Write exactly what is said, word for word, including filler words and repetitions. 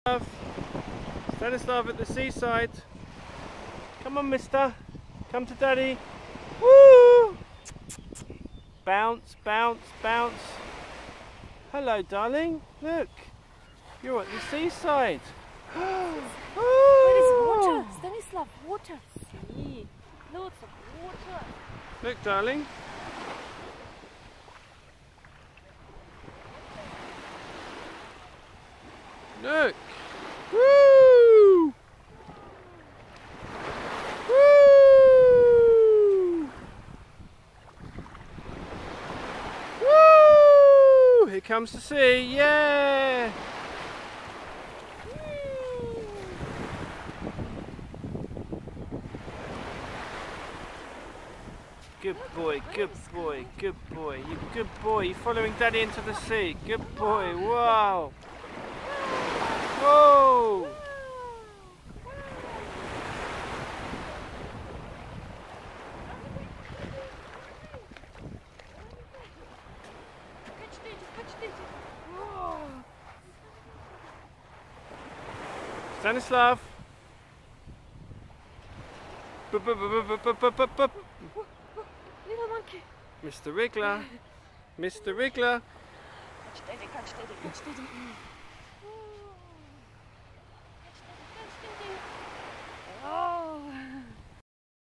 Stanislav at the seaside. Come on, mister. Come to daddy. Woo! Bounce, bounce, bounce. Hello, darling. Look. You're at the seaside. Where is water? Stanislav, water. See, lots of water. Look, darling. Look. Woo! Woo! Woo! Here comes the sea. Yeah! Good boy, good boy, good boy. You good boy. You're following Daddy into the sea. Good boy. Wow. Whoa. Stanislav. Bup, bup, bup, bup, bup, bup, bup, bup. Little monkey. Mister Wriggler. Mister Wriggler. Catch Daddy, catch Daddy, catch Daddy.